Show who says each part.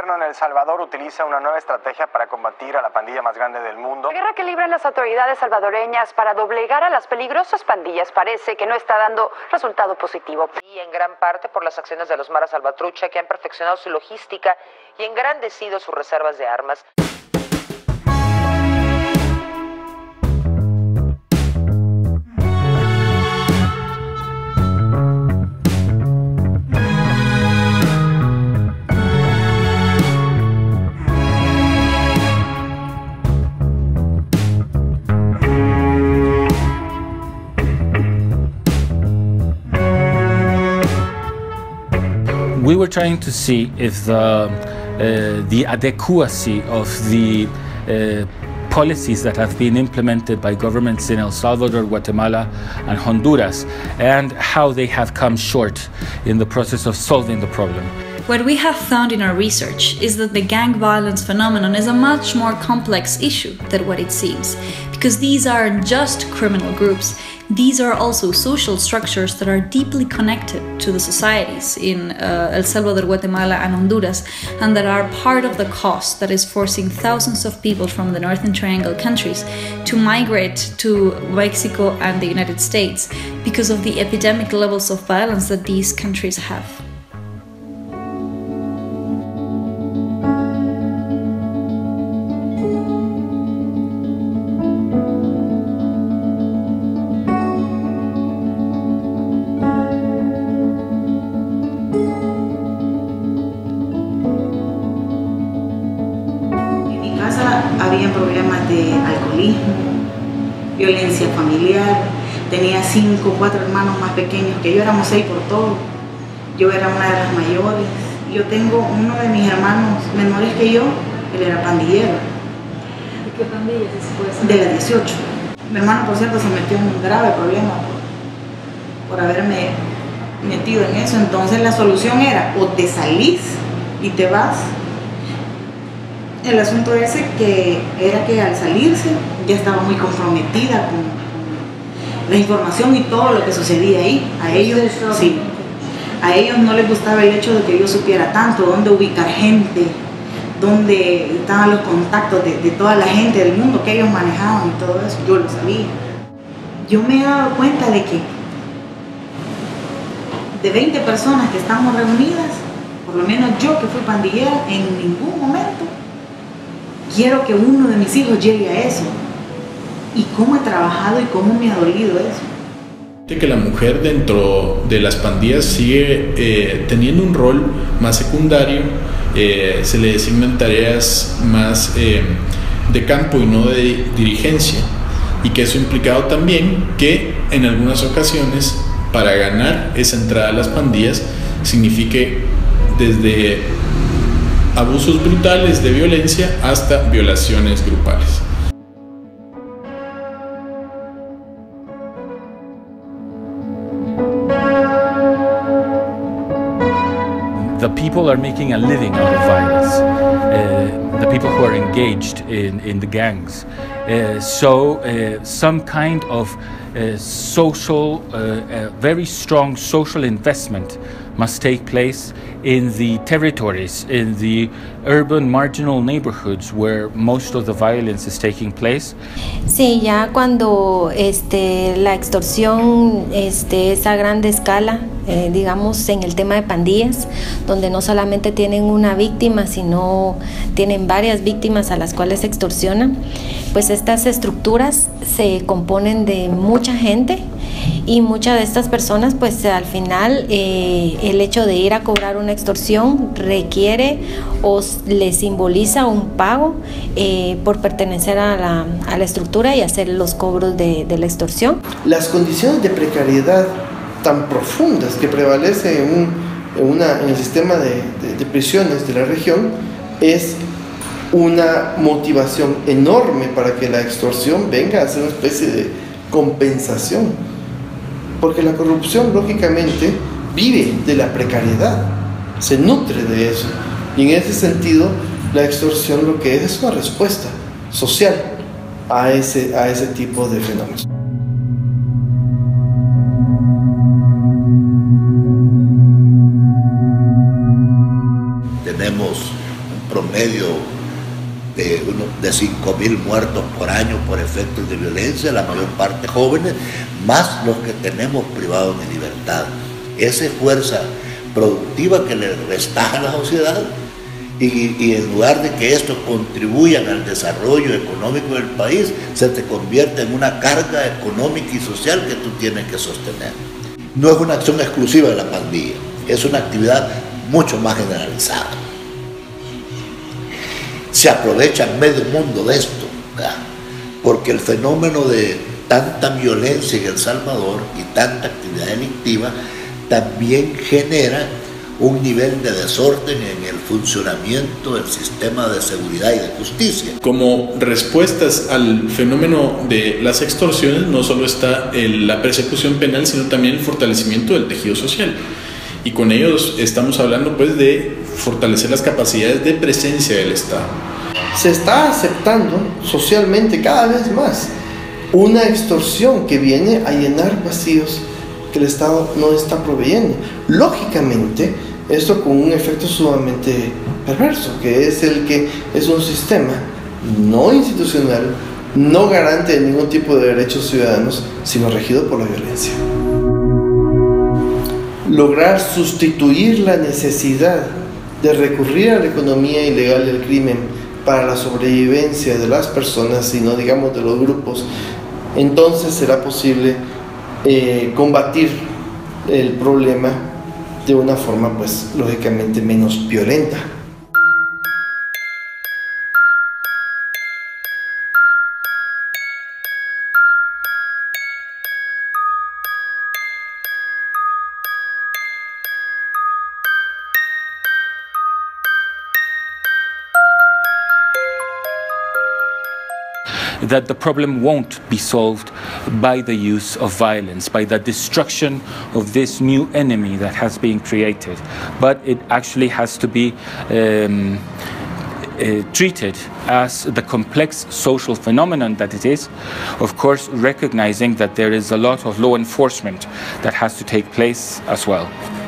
Speaker 1: gobierno en El Salvador utiliza una nueva estrategia para combatir a la pandilla más grande del mundo.
Speaker 2: La guerra que libran las autoridades salvadoreñas para doblegar a las peligrosas pandillas parece que no está dando resultado positivo.
Speaker 3: Y en gran parte por las acciones de los maras salvatrucha, que han perfeccionado su logística y engrandecido sus reservas de armas.
Speaker 4: We were trying to see if the adequacy of the policies that have been implemented by governments in El Salvador, Guatemala, and Honduras, and how they have come short in the process of solving the problem.
Speaker 5: What we have found in our research is that the gang violence phenomenon is a much more complex issue than what it seems, because these aren't just criminal groups. These are also social structures that are deeply connected to the societies in El Salvador, Guatemala, and Honduras, and that are part of the cost that is forcing thousands of people from the Northern Triangle countries to migrate to Mexico and the United States because of the epidemic levels of violence that these countries have.
Speaker 6: Había problemas de alcoholismo, violencia familiar. Tenía 4 hermanos más pequeños que yo, éramos 6 por todo. Yo era una de las mayores. Yo tengo uno de mis hermanos menores que yo, él era pandillero.
Speaker 5: ¿De qué pandilla se puede saber?
Speaker 6: De las 18. Mi hermano, por cierto, se metió en un grave problema por haberme metido en eso. Entonces la solución era o te salís y te vas. El asunto ese que era que al salirse ya estaba muy comprometida con la información y todo lo que sucedía ahí. A ellos, sí, a ellos no les gustaba el hecho de que yo supiera tanto, dónde ubicar gente, dónde estaban los contactos de toda la gente del mundo que ellos manejaban y todo eso. Yo lo sabía. Yo me he dado cuenta de que de 20 personas que estamos reunidas, por lo menos yo que fui pandillera, en ningún momento quiero que uno de mis hijos llegue a eso. Y cómo he trabajado y cómo me ha dolido eso.
Speaker 7: Que la mujer dentro de las pandillas sigue teniendo un rol más secundario, se le designan tareas más de campo y no de dirigencia, y que eso ha implicado también que en algunas ocasiones para ganar esa entrada a las pandillas signifique desde abusos brutales de violencia hasta violaciones grupales.
Speaker 4: The people are making a living out of violence, the people who are engaged in the gangs. So some kind of social, very strong social investment must take place in the territories, in the urban marginal neighborhoods where most of the violence is taking place.
Speaker 8: Sí, ya cuando la extorsión es a gran escala, digamos en el tema de pandillas, donde no solamente tienen una víctima, sino tienen varias víctimas a las cuales extorsionan, pues estas estructuras se componen de mucha gente y muchas de estas personas pues al final el hecho de ir a cobrar una extorsión requiere o le simboliza un pago por pertenecer a la estructura y hacer los cobros de la extorsión.
Speaker 9: Las condiciones de precariedad tan profundas que prevalecen en el sistema de prisiones de la región es una motivación enorme para que la extorsión venga a ser una especie de compensación, porque la corrupción lógicamente vive de la precariedad, se nutre de eso, y en ese sentido la extorsión lo que es una respuesta social a ese tipo de fenómenos.
Speaker 10: Tenemos promedio de 5.000 muertos por año por efectos de violencia, la mayor parte jóvenes, más los que tenemos privados de libertad. Esa fuerza productiva que le resta a la sociedad, y en lugar de que estos contribuyan al desarrollo económico del país, se te convierte en una carga económica y social que tú tienes que sostener. No es una acción exclusiva de la pandilla, es una actividad mucho más generalizada. Se aprovecha medio mundo de esto, ¿verdad? Porque el fenómeno de tanta violencia en El Salvador y tanta actividad delictiva también genera un nivel de desorden en el funcionamiento del sistema de seguridad y de justicia.
Speaker 7: Como respuestas al fenómeno de las extorsiones, no solo está la persecución penal, sino también el fortalecimiento del tejido social. Y con ellos estamos hablando pues de fortalecer las capacidades de presencia del Estado.
Speaker 9: Se está aceptando socialmente cada vez más una extorsión que viene a llenar vacíos que el Estado no está proveyendo. Lógicamente, esto con un efecto sumamente perverso, que es el que es un sistema no institucional, no garante de ningún tipo de derechos ciudadanos, sino regido por la violencia. Lograr sustituir la necesidad de recurrir a la economía ilegal del crimen para la sobrevivencia de las personas y no digamos de los grupos, entonces será posible combatir el problema de una forma pues lógicamente menos violenta.
Speaker 4: That the problem won't be solved by the use of violence, by the destruction of this new enemy that has been created, but it actually has to be treated as the complex social phenomenon that it is, of course recognizing that there is a lot of law enforcement that has to take place as well.